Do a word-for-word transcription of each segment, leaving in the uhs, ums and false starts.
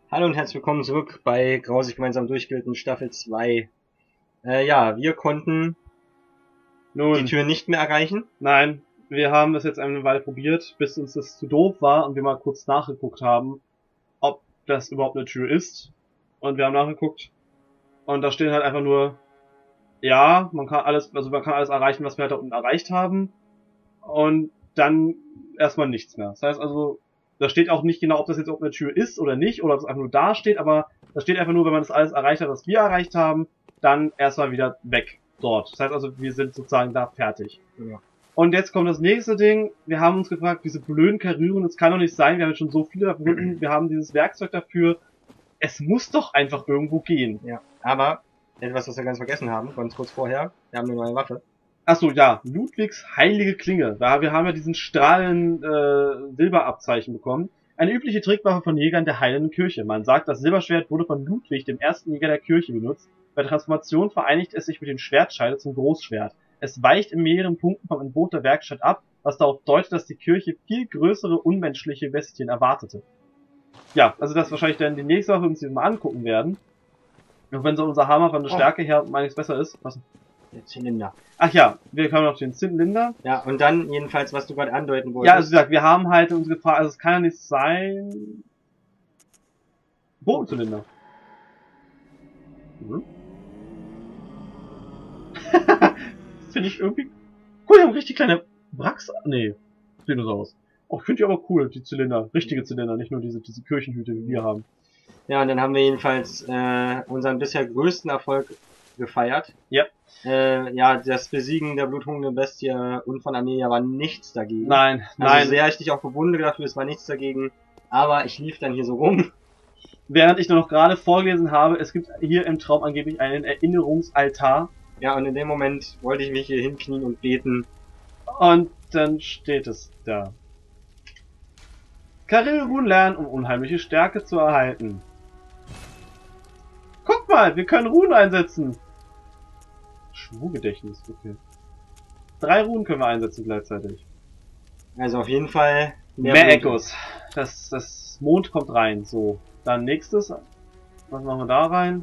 Hallo und herzlich willkommen zurück bei Grausig gemeinsam durchgelten Staffel zwei. Äh, ja, wir konnten Nun, die Tür nicht mehr erreichen. Nein, wir haben es jetzt eine Weile probiert, bis uns das zu doof war und wir mal kurz nachgeguckt haben, ob das überhaupt eine Tür ist. Und wir haben nachgeguckt und da steht halt einfach nur, ja, man kann alles, also man kann alles erreichen, was wir halt da unten erreicht haben. Und dann erstmal nichts mehr. Das heißt also, da steht auch nicht genau, ob das jetzt auch eine Tür ist oder nicht, oder ob es einfach nur da steht, aber da steht einfach nur, wenn man das alles erreicht hat, was wir erreicht haben, dann erstmal wieder weg dort. Das heißt also, wir sind sozusagen da fertig. Ja. Und jetzt kommt das nächste Ding. Wir haben uns gefragt, diese blöden Karrieren, das kann doch nicht sein, wir haben jetzt schon so viele gefunden, wir haben dieses Werkzeug dafür. Es muss doch einfach irgendwo gehen. Ja, aber etwas, was wir ganz vergessen haben, ganz kurz vorher, wir haben eine neue Waffe. Achso, ja, Ludwigs heilige Klinge. Da wir haben ja diesen strahlenden äh, Silberabzeichen bekommen. Eine übliche Trickwaffe von Jägern der Heiligen Kirche. Man sagt, das Silberschwert wurde von Ludwig, dem ersten Jäger der Kirche, benutzt. Bei Transformation vereinigt es sich mit dem Schwertscheide zum Großschwert. Es weicht in mehreren Punkten vom Entwurf der Werkstatt ab, was darauf deutet, dass die Kirche viel größere, unmenschliche Bestien erwartete. Ja, also das ist wahrscheinlich dann die nächste Waffe, die wir uns mal angucken werden. Und wenn so unser Hammer von der Stärke her um einiges besser ist. Was? Der Zylinder. Ach ja, wir haben noch den Zylinder. Ja, und dann jedenfalls, was du gerade andeuten wolltest. Ja, also wie gesagt, wir haben halt uns gefragt, also es kann ja nicht sein... Bogenzylinder. Mhm. Das finde ich irgendwie... Cool, die haben richtig kleine Wracks... Nee, Dinosaurus. Oh, ich finde die aber cool, die Zylinder. Richtige Zylinder, nicht nur diese, diese Kirchenhüte, die wir haben. Ja, und dann haben wir jedenfalls äh, unseren bisher größten Erfolg gefeiert. Ja. Äh, ja, das Besiegen der bluthungrigen Bestie und von Amelia war nichts dagegen. Nein, also nein. sehr ich dich auch bewundere dafür, es war nichts dagegen. Aber ich lief dann hier so rum. Während ich nur noch gerade vorgelesen habe, es gibt hier im Traum angeblich einen Erinnerungsaltar. Ja, und in dem Moment wollte ich mich hier hinknien und beten. Und dann steht es da. Karel-Ruhen lernen, um unheimliche Stärke zu erhalten. Guck mal, wir können Runen einsetzen. Schwurgedächtnis, okay. Drei Runen können wir einsetzen gleichzeitig. Also auf jeden Fall mehr, mehr Echos. Das, das Mond kommt rein. So, dann nächstes. Was machen wir da rein?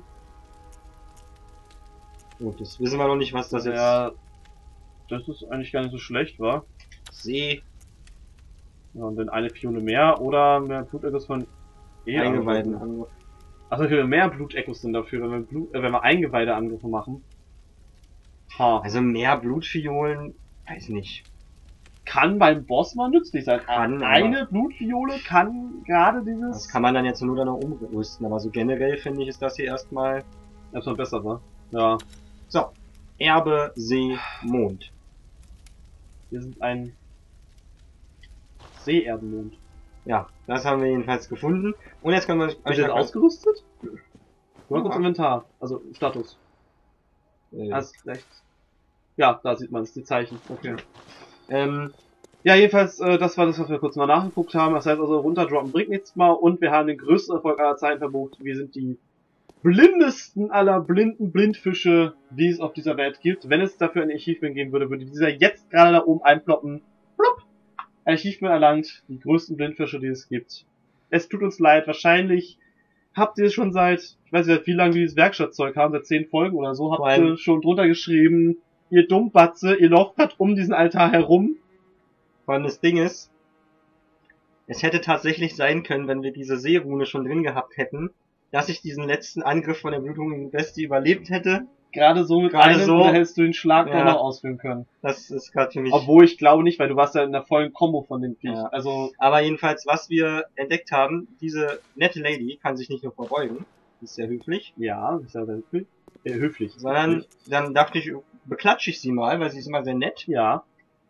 Gut, das wissen wir noch nicht, was das jetzt... Ja, das ist eigentlich gar nicht so schlecht, wa? See. Ja, und dann eine Fiole mehr oder mehr Blutechos von eh Eingeweiden. Also, achso, wir mehr Blutechos sind dafür, wenn wir, Blut, äh, wenn wir Eingeweideangriffe machen. Ha. Also mehr Blutfiolen, weiß nicht. Kann beim Boss mal nützlich sein. Kann, eine Blutfiole kann gerade dieses... Das kann man dann jetzt nur dann noch umrüsten, aber so generell finde ich, ist das hier erstmal... Erstmal besser, wa? Ja. So. Erbe, See, Mond. Wir sind ein Seeerdenmond. Ja, das haben wir jedenfalls gefunden. Und jetzt können wir... Ist das ausgerüstet? Nur kurz Ja. Inventar. Also Status. Äh, Erst rechts. Ja, da sieht man es, die Zeichen. Okay. ähm, Ja, jedenfalls, äh, das war das, was wir kurz mal nachgeguckt haben. Das heißt also, runterdroppen bringt nichts mal. Und wir haben den größten Erfolg aller Zeiten verbucht. Wir sind die blindesten aller blinden Blindfische, die es auf dieser Welt gibt. Wenn es dafür ein Achievement geben würde, würde dieser jetzt gerade da oben einploppen. Plupp! Ein Achievement erlangt. Die größten Blindfische, die es gibt. Es tut uns leid. Wahrscheinlich habt ihr es schon seit, ich weiß nicht, wie lange wir dieses Werkstattzeug haben, seit zehn Folgen oder so, habt ihr schon drunter geschrieben, ihr Dummbatze, ihr lauft um diesen Altar herum. Vor allem das Ding ist, es hätte tatsächlich sein können, wenn wir diese Seerune schon drin gehabt hätten, dass ich diesen letzten Angriff von der blutungen Bestie überlebt hätte. Gerade so mit Gerade einem, so. oder hättest du den Schlag Ja. noch ausführen können. Das ist gerade für mich... Obwohl ich glaube nicht, weil du warst ja in der vollen Kombo von dem Viech. Ja. Also, Aber jedenfalls, was wir entdeckt haben, diese nette Lady kann sich nicht nur verbeugen, ist sehr höflich, ja, ist ja sehr höflich. Äh, höflich. sondern dann dachte ich, beklatsche ich sie mal, weil sie ist immer sehr nett. Ja.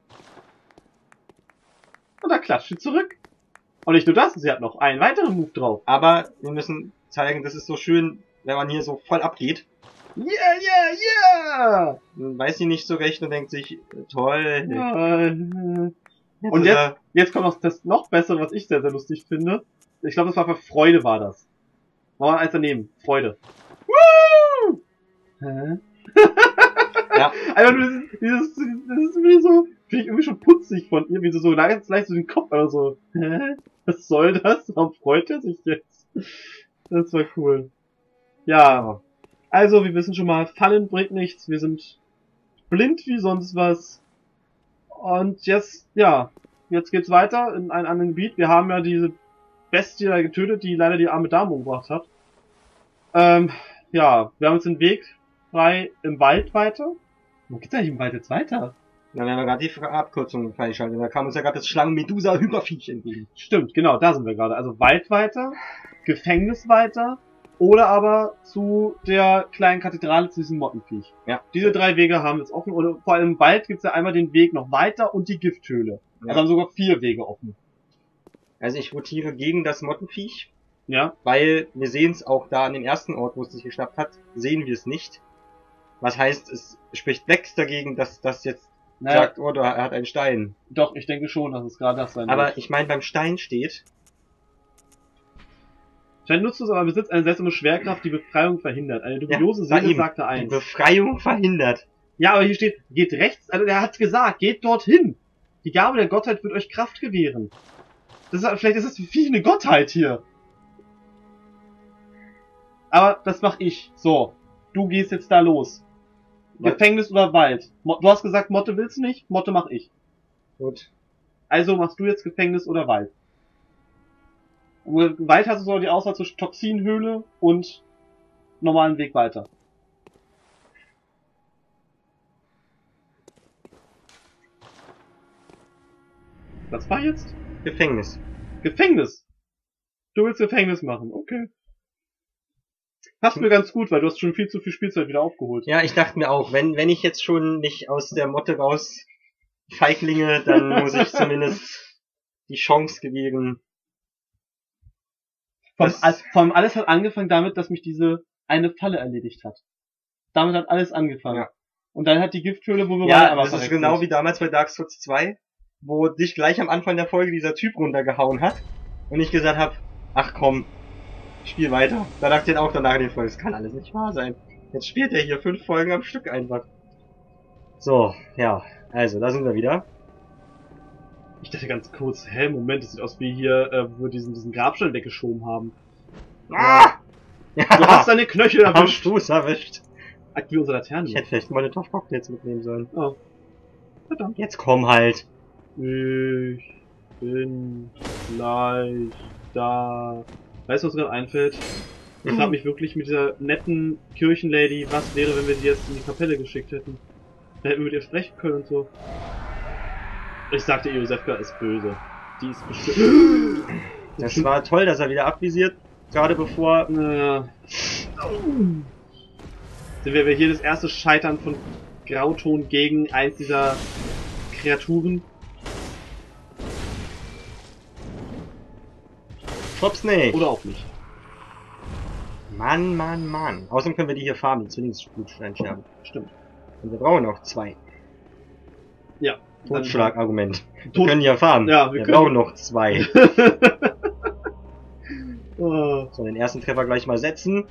Und da klatscht sie zurück. Und nicht nur das, sie hat noch einen weiteren Move drauf. Aber wir müssen zeigen, das ist so schön, wenn man hier so voll abgeht. Yeah, yeah, yeah! Dann weiß sie nicht so recht und denkt sich, toll. Ja, äh, Jetzt Und ist jetzt, er- jetzt kommt noch das noch Bessere, was ich sehr, sehr lustig finde. Ich glaube, das war für Freude, war das. Machen wir eins daneben. Freude. Woo! Hä? Ja. Einfach nur dieses, dieses, das ist irgendwie so, finde ich irgendwie schon putzig von ihr, wie sie so ganz leicht so den Kopf, oder so, hä? Was soll das? Warum freut er sich jetzt? Das war cool. Ja. Also, wir wissen schon mal, Fallen bringt nichts. Wir sind blind wie sonst was. Und jetzt, ja, jetzt geht's weiter in ein anderes Gebiet. Wir haben ja diese Bestie da getötet, die leider die arme Dame umgebracht hat. Ähm, ja, wir haben uns den Weg frei im Wald weiter. Wo geht's eigentlich im Wald jetzt weiter? Na, wir haben gerade die Abkürzung freigeschaltet. Da kam uns ja gerade das Schlangen-Medusa-Hyperviech entgegen. Stimmt, genau, da sind wir gerade. Also Wald weiter, Gefängnis weiter oder aber zu der kleinen Kathedrale, zu diesem Mottenviech. Ja. Diese drei Wege haben wir jetzt offen. Und vor allem im Wald gibt's ja einmal den Weg noch weiter und die Gifthöhle. Ja. Also haben sogar vier Wege offen. Also ich votiere gegen das Mottenviech, Ja. weil wir sehen es auch da an dem ersten Ort, wo es sich geschnappt hat, sehen wir es nicht. Was heißt, es spricht nichts dagegen, dass das jetzt Naja, sagt, oh, er hat einen Stein. doch, ich denke schon, dass es gerade das sein Aber wird. ich meine, beim Stein steht, Scheint nutzlos, aber besitzt eine seltsame Schwerkraft, die Befreiung verhindert. Eine dubiose bei Seele ihm. sagte die eins. Befreiung verhindert. Ja, aber hier steht, geht rechts, also er hat gesagt, geht dorthin. Die Gabe der Gottheit wird euch Kraft gewähren. Das ist, vielleicht ist das für viele eine Gottheit hier. Aber das mach ich. So, du gehst jetzt da los. Was? Gefängnis oder Wald? Mo- Du hast gesagt, Motte willst du nicht, Motte mach ich. Gut. Also machst du jetzt Gefängnis oder Wald. Und Wald hast du so die Auswahl zwischen Toxinhöhle und normalen Weg weiter. Was war jetzt? Gefängnis. Gefängnis. Du willst Gefängnis machen, okay. Passt mir ganz gut, weil du hast schon viel zu viel Spielzeit wieder aufgeholt. Ja, ich dachte mir auch, wenn, wenn ich jetzt schon nicht aus der Motte raus feiglinge, dann muss ich zumindest die Chance gewähren. Vom, Das- all, vom alles hat angefangen damit, dass mich diese eine Falle erledigt hat. Damit hat alles angefangen. Ja. Und dann hat die Gifthöhle, wo wir Ja, aber das ist genau wie damals bei Dark Souls zwei, wo dich gleich am Anfang der Folge dieser Typ runtergehauen hat und ich gesagt habe, ach komm, spiel weiter. Da dachte ich dann auch danach in den Folgen, das kann alles nicht wahr sein. Jetzt spielt er hier fünf Folgen am Stück einfach. So, ja, also, da sind wir wieder. Ich dachte ganz kurz, hä, Moment, das sieht aus wie hier, äh, wo wir diesen, diesen Grabstein weggeschoben haben. Ah! Ja, Du hast deine Knöchel am erwischt. Fuß erwischt. Aktivier unsere Laterne. Ich hätte vielleicht Molotov-Cocktails mitnehmen sollen. Oh. Verdammt. Jetzt komm halt. Ich bin gleich da. Weißt du, was mir gerade einfällt? Ich Mhm. frage mich wirklich mit dieser netten Kirchenlady, was wäre, wenn wir sie jetzt in die Kapelle geschickt hätten? Da hätten wir mit ihr sprechen können und so. Ich sagte, Josefka ist böse. Die ist bestimmt... Das war toll, dass er wieder abvisiert. Gerade bevor... Naja. Sind wir hier das erste Scheitern von Grauton gegen eins dieser Kreaturen? Schub's nicht. Oder auch nicht? Mann, Mann, Mann. Außerdem können wir die hier farmen, die Zwillingsblutsteinscherben. Stimmt. Und wir brauchen noch zwei. Ja. Totschlagargument. Wir Tot- können ja farmen. Ja, wir wir können- brauchen noch zwei. Oh. So, den ersten Treffer gleich mal setzen.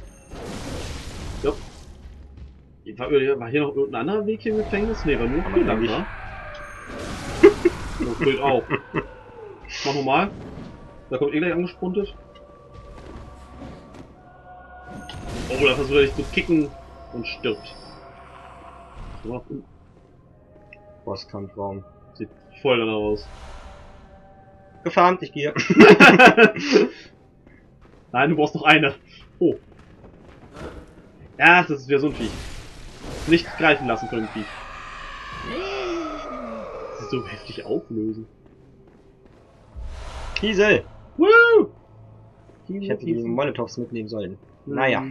War, war hier noch irgendein anderer Weg hier im Gefängnis? Ne, war nur Aber hier lang, eigentlich- wa? Das gilt auch. Mach nochmal. Da kommt eh gleich angespruntet. Oh, da versucht er dich zu kicken und stirbt. So, Bosskampfraum. sieht voll danach aus. Gefarmt, ich gehe. Nein, du brauchst noch eine. Oh. Ja, das ist wieder so ein Viech. Nicht greifen lassen von dem Viech. Das ist so heftig auflösen. Kiesel! Woo! Ich hätte die Molotovs mitnehmen sollen. Naja.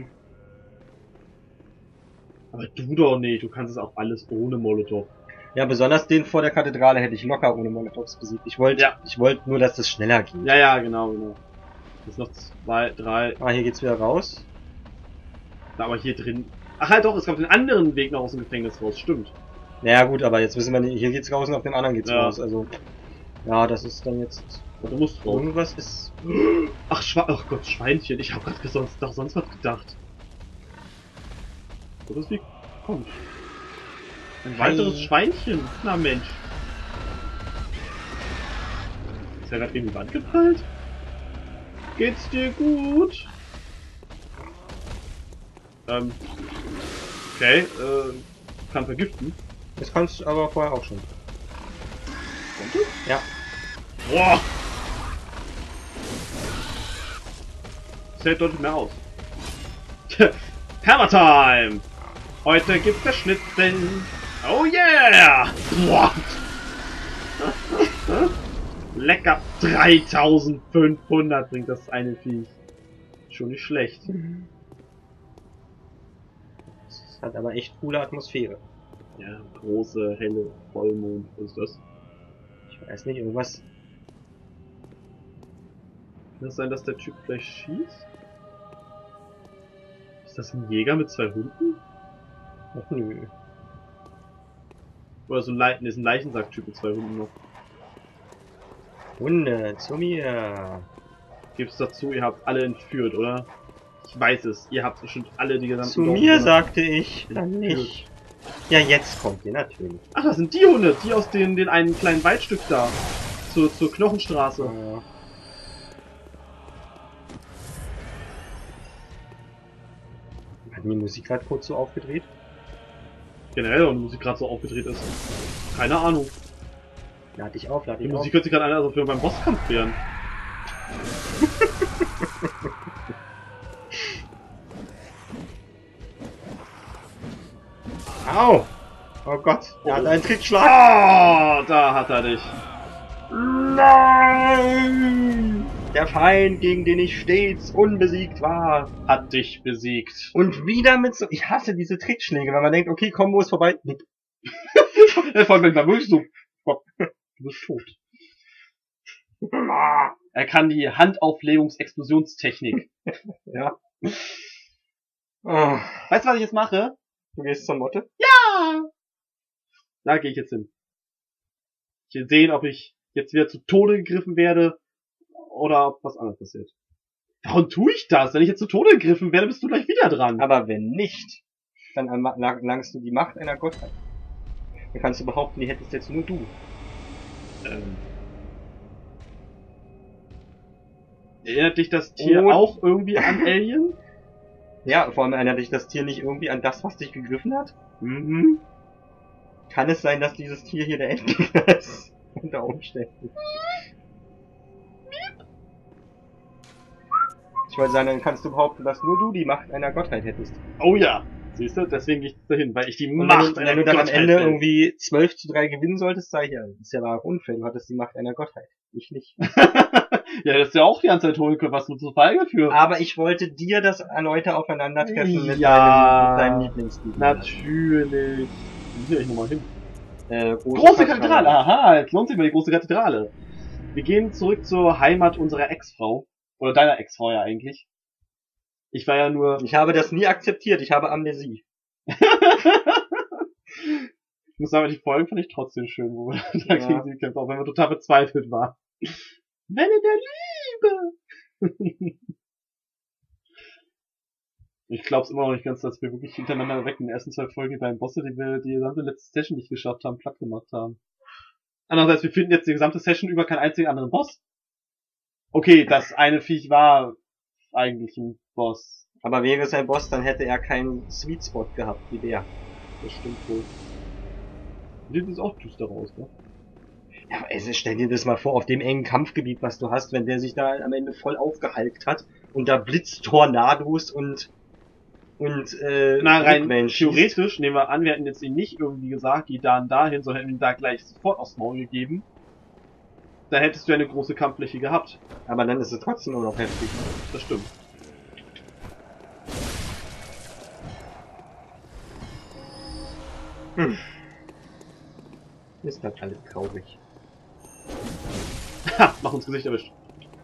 Aber du doch nicht, du kannst es auch alles ohne Molotov. Ja, besonders den vor der Kathedrale hätte ich locker ohne Molotovs besiegt. Ich wollte Ja. ich wollte nur, dass das schneller ging. Ja, ja, genau, genau. Jetzt noch zwei, drei. Ah, hier geht's wieder raus. Na, aber hier drin. Ach halt doch, es gab den anderen Weg noch aus dem Gefängnis raus, stimmt. Naja gut, aber jetzt wissen wir nicht, hier geht's raus und auf dem anderen geht's Ja. raus. Also, ja, das ist dann jetzt... Und du musst raus. Irgendwas ist... Ach, Schwa Ach Gott, Schweinchen. Ich hab grad sonst, doch sonst was gedacht. So das wie kommt. Ein Hi. weiteres Schweinchen. Na Mensch. Ist ja grad gegen die Wand geprallt? Geht's dir gut? Ähm. Okay, äh, kann vergiften. Das kannst du aber vorher auch schon. Kommt du? Ja. Boah! Das hält deutlich mehr aus. Hammer Time! Heute gibt's der Schnitzel. Oh yeah! Boah! Lecker! dreitausendfünfhundert bringt das eine Viech. Schon nicht schlecht. Das hat aber echt coole Atmosphäre. Ja, große, helle Vollmond. Was ist das? Ich weiß nicht, irgendwas. Kann es sein, dass der Typ gleich schießt? Ist das ein Jäger mit zwei Hunden? Ach nö. Oder so ein, Le ist ein Leichensack-Typ mit zwei Hunden noch? Hunde, zu mir. Gibt's dazu, ihr habt alle entführt, oder? Ich weiß es, ihr habt bestimmt alle die gesamten Zu Dorf- mir, sagte ich. Dann nicht. Ja, jetzt kommt ihr natürlich. Ach, das sind die Hunde, die aus den, den einen kleinen Waldstück da. Zur, zur Knochenstraße. Ja. Hat die Musik gerade kurz so aufgedreht? Generell, wenn die Musik gerade so aufgedreht ist. Keine Ahnung. Lad dich auf, lad Die dich auf. Musik hört sich gerade an, als ob wir beim Bosskampf wären. Au! Oh Gott, er hat einen Trickschlag. Ah, da hat er dich. Nein! Der Feind, gegen den ich stets unbesiegt war. Hat dich besiegt. Und wieder mit so... Ich hasse diese Trickschläge, weil man denkt, okay, Kombo ist vorbei. Er folgt mir wirklich so. Du bist tot. Er kann die Handauflegungs-Explosionstechnik. Ja. Oh. Weißt du, was ich jetzt mache? Du gehst zur Motte? Ja! Da gehe ich jetzt hin. Ich will sehen, ob ich jetzt wieder zu Tode gegriffen werde oder ob was anderes passiert. Warum tue ich das? Wenn ich jetzt zu Tode gegriffen werde, bist du gleich wieder dran. Aber wenn nicht, dann erlangst du die Macht einer Gottheit. Dann kannst du behaupten, die hättest jetzt nur du. Ähm. Erinnert dich das Tier Und- auch irgendwie an Alien? Ja, vor allem erinnert dich das Tier nicht irgendwie an das, was dich gegriffen hat? Mhm. Kann es sein, dass dieses Tier hier der Endgegner ist? Unter Umständen. Ich wollte sagen, dann kannst du behaupten, dass nur du die Macht einer Gottheit hättest. Oh ja. Siehst du? Deswegen gehe ich dahin, weil ich die Und Macht wenn, einer wenn du dann am Gottheit Ende bin. irgendwie zwölf zu drei gewinnen solltest, sag ich ja, das ist ja wahrer Unfall, du hattest die Macht einer Gottheit. Ich nicht. Ja, das ist ja auch die ganze Zeit holen können, was du zu Feige für. Aber ich wollte dir das erneute Aufeinandertreffen mit Ja. deinem, mit deinem Lieblingslied. Natürlich. Wie will ich nochmal hin? Äh, Große Kathedrale, aha, jetzt lohnt sich mal die große Kathedrale. Wir gehen zurück zur Heimat unserer Ex-Frau. Oder deiner Ex-Frau ja eigentlich. Ich war ja nur... Ich habe das nie akzeptiert, ich habe Amnesie. Ich muss sagen, die Folgen fand ich trotzdem schön, wo wir Ja. dagegen sie kämpfen, auch wenn wir total verzweifelt waren. Welle der Liebe! Ich glaub's immer noch nicht ganz, dass wir wirklich hintereinander weg in den ersten zwei Folgen die beiden Bosse, die wir die gesamte letzte Session nicht geschafft haben, platt gemacht haben. Andererseits, wir finden jetzt die gesamte Session über keinen einzigen anderen Boss. Okay, das eine Viech war eigentlich ein Boss. Aber wäre es ein Boss, dann hätte er keinen Sweet Spot gehabt, wie der. Das stimmt wohl. Sieht jetzt auch düster aus, ne? Ja, also stell dir das mal vor, auf dem engen Kampfgebiet, was du hast, wenn der sich da am Ende voll aufgehalkt hat und da Blitztornados und und äh, Na, rein Druckwellen schießt. theoretisch, nehmen wir an, wir hätten jetzt ihn nicht irgendwie gesagt, die da und dahin, sondern hätten ihn da gleich sofort aufs Maul gegeben. Da hättest du ja eine große Kampffläche gehabt. Aber dann ist es trotzdem nur noch heftig. Das stimmt. Hm. Ist halt alles traurig. Ha, mach uns Gesicht erwischt.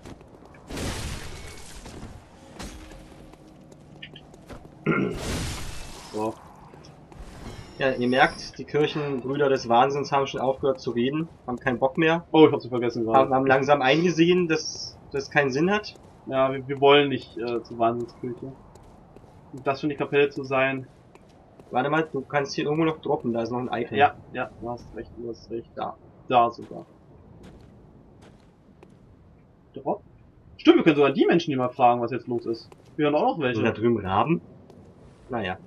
So. Ja, ihr merkt, die Kirchenbrüder des Wahnsinns haben schon aufgehört zu reden, haben keinen Bock mehr, Oh, ich hab sie vergessen haben, gerade. haben langsam eingesehen, dass das keinen Sinn hat. Ja, wir, wir wollen nicht äh, zur Wahnsinnskirche. Und das schon die Kapelle zu sein. Warte mal, du kannst hier irgendwo noch droppen, da ist noch ein Item. Ja, ja, du hast recht, du hast recht. Da. Da sogar. Drop? Stimmt, wir können sogar die Menschen hier mal fragen, was jetzt los ist. Wir haben auch noch Sind da welche. drüben Raben? Naja.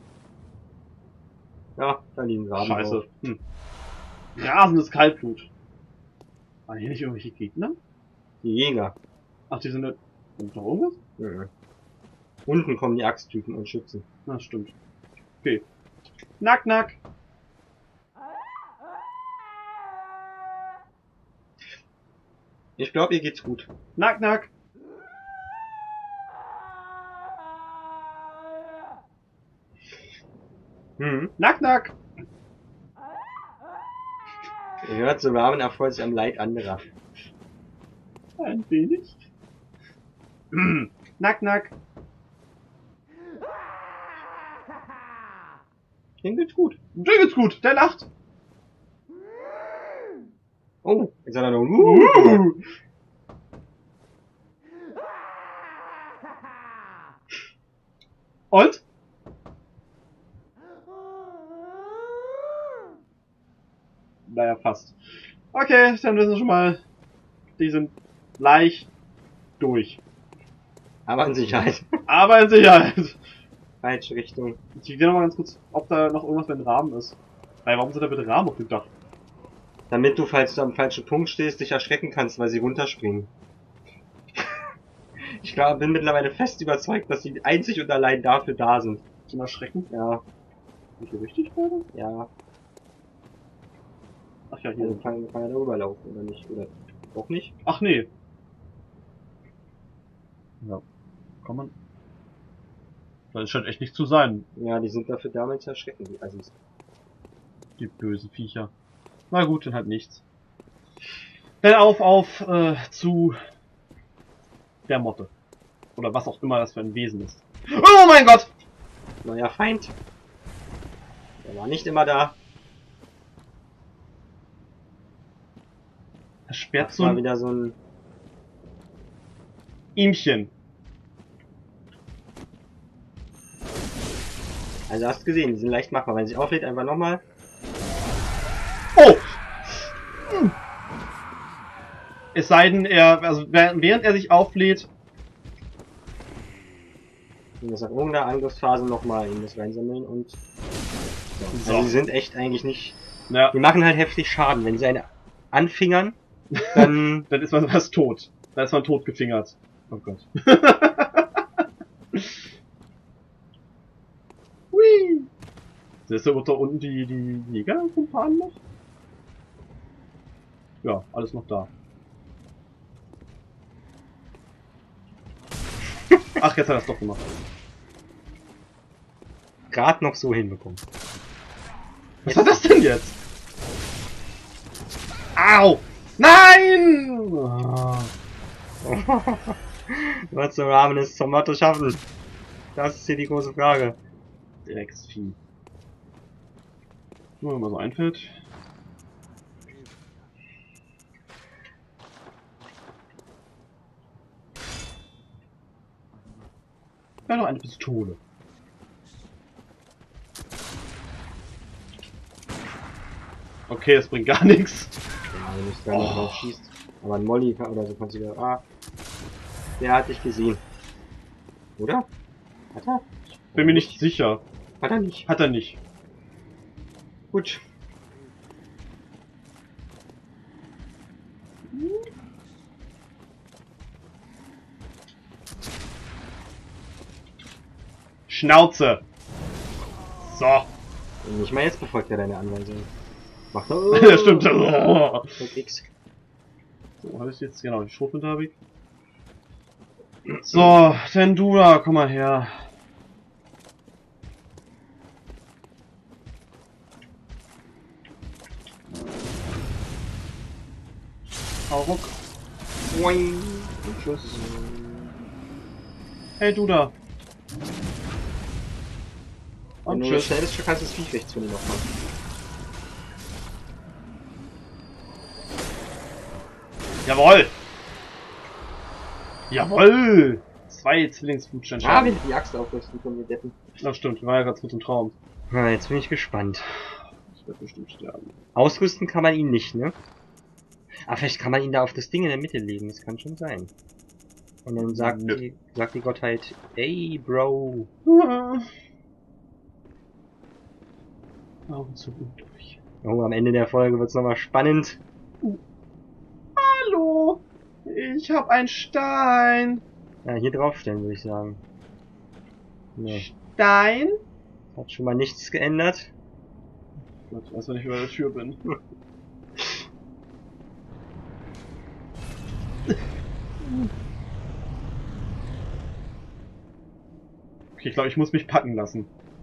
Ja, da liegen Raben Scheiße. drauf. Hm. Rasendes Kaltblut. Waren hier nicht irgendwelche Gegner? Die Jäger. Ach, die sind nicht... Sind noch irgendwas? Mhm. Unten kommen die Axttypen und Schützen. Na, stimmt. Okay. Nack, nack. Ich glaube, ihr geht's gut. Nack, nack. Hm. Nack, nack. Ihr hört, so Ramen erfreut sich am Leid anderer. Ein wenig. Nack, nack. Dem geht's gut. Dir geht's gut. Der lacht. Oh, jetzt hat er noch... Uh. Und? Naja, fast. Okay, dann wissen wir schon mal, die sind leicht durch. Aber in Sicherheit. Aber in Sicherheit. Falsche Richtung. Ich gehe noch mal ganz kurz, ob da noch irgendwas mit dem Rahmen ist. Weil warum sind da bitte Rahmen auf dem Dach? Damit du, falls du am falschen Punkt stehst, dich erschrecken kannst, weil sie runterspringen. Ich glaube, bin mittlerweile fest überzeugt, dass sie einzig und allein dafür da sind. Zum Erschrecken? Ja, Bin ich hier richtig gerade? ja. Ach ja, Also hier. kann, kann er darüber laufen, oder nicht? Oder auch nicht? Ach nee. Ja. Kann man. Das scheint echt nicht zu sein, Ja, die sind dafür da, mich zu erschrecken, die Assis. die bösen Viecher. Na gut, dann halt nichts. Dann auf, auf, äh, zu der Motte. Oder was auch immer das für ein Wesen ist. Oh mein Gott! Neuer Feind. Der war nicht immer da. Das sperrt Das so war ein wieder so ein... Ihmchen. Also hast du gesehen, die sind leicht machbar. Wenn sich auflädt, einfach nochmal. Oh! Hm. Es sei denn, er, also während er sich auflädt, In das nach irgendeiner Angriffsphase nochmal in das reinsammeln und... So. Also die sind echt eigentlich nicht... ja, Die machen halt heftig Schaden. Wenn sie eine anfingern, dann... dann ist man was tot. Da ist man tot gefingert. Oh Gott. Hui! Ist da da unten die, die Jäger rumfahren noch? Ja, alles noch da. Ach, jetzt hat er es doch gemacht. Gerade noch so hinbekommen. Was war das denn jetzt? Au! Nein! Ah. Was zum Rahmen ist zum Motto schaffen? Das ist hier die große Frage. Drecksvieh. Nur wenn mir so einfällt. Ja, noch eine Pistole. Okay, das bringt gar nichts. Ja, wenn du es da nicht Oh. drauf schießt. Aber ein Molly kann, oder so kannst du wieder... Ah, der hat dich gesehen. Oder? Hat er? Bin mir nicht sicher. Hat er nicht. Hat er nicht. Gut. Schnauze! So. Nicht mal jetzt befolgt er deine Anweisung. Mach doch. Ja, stimmt. Oh. X. So, habe ich jetzt genau die Schrotflinte habe ich. So, denn du da, komm mal her. Hau ruck. Boing. Und Schuss. Hey du da. Wenn Und du tschüss. schnell bist, kannst du das Viech rechts von ihm noch machen. Jawohl! Jawohl! Zwei Zwillingsflutsteine. Ah, wenn die Axt aufrüsten von mir Deppen. Das stimmt, war ja ganz gut im Traum. Na, jetzt bin ich gespannt. Ich werde bestimmt sterben. Ausrüsten kann man ihn nicht, ne? Aber vielleicht kann man ihn da auf das Ding in der Mitte legen, das kann schon sein. Und dann sagt Nö. die, sagt die Gottheit, ey, Bro. Augen zu durch. Oh, am Ende der Folge wird's nochmal spannend. Hallo! Ich hab einen Stein! Ja, hier draufstellen, würde ich sagen. Nee, Stein? hat schon mal nichts geändert. Gott, ich weiß, wenn ich über der Tür bin. Okay, ich glaube, ich muss mich packen lassen.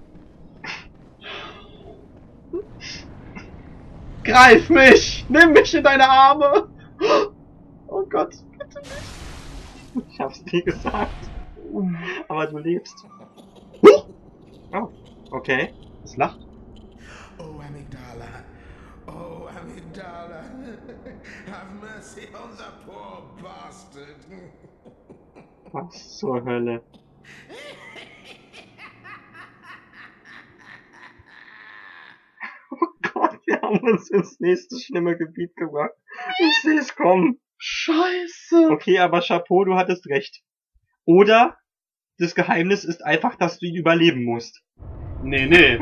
Greif mich! Nimm mich in deine Arme! Oh Gott, bitte nicht! Ich hab's dir gesagt. Aber du lebst. Oh, okay. Es lacht. Oh, Amygdala. Oh, Amygdala. Have mercy on the poor bastard. Was zur Hölle? Oh Gott, wir haben uns ins nächste schlimme Gebiet gebracht. Ich sehe es kommen. Scheiße! Okay, aber Chapeau, du hattest recht. Oder das Geheimnis ist einfach, dass du ihn überleben musst. Nee, nee.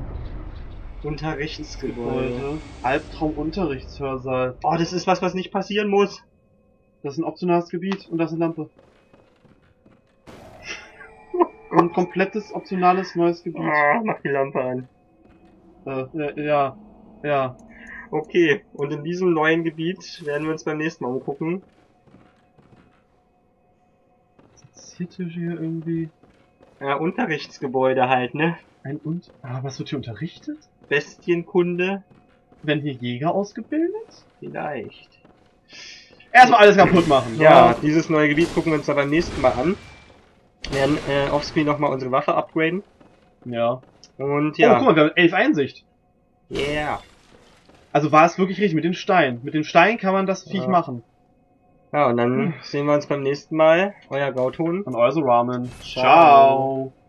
Unterrichtsgebäude. Albtraum-Unterrichtshörsaal. Oh, das ist was, was nicht passieren muss. Das ist ein optionales Gebiet und das ist eine Lampe. Ein komplettes optionales neues Gebiet. Ah, mach die Lampe an. Äh, äh, ja. Ja. Okay, und in diesem neuen Gebiet werden wir uns beim nächsten Mal umgucken. Was ist hier irgendwie? Ja, Unterrichtsgebäude halt, ne? Ein und. Ah, was wird hier unterrichtet? Bestienkunde? Werden hier Jäger ausgebildet? Vielleicht. Erstmal alles kaputt machen. Ja, dieses neue Gebiet gucken wir uns dann beim nächsten Mal an. Wir werden äh, offscreen nochmal unsere Waffe upgraden. Ja. Und Ja. ja. Oh, guck mal, wir haben elf Einsicht. Yeah. Also war es wirklich richtig mit den Steinen. Mit den Steinen kann man das Viech Ja. machen. Ja, und dann sehen wir uns beim nächsten Mal. Euer Gauton. Und also Ramen. Ciao. Ciao.